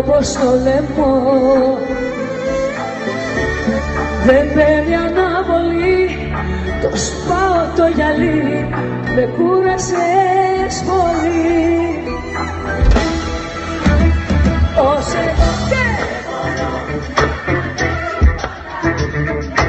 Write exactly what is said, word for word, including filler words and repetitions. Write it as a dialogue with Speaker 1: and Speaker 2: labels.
Speaker 1: όπως το λαιμό. Δεν παίρνει αναβολή, το σπάω το γυαλί, με κούρασες πολύ. Ως εδώ και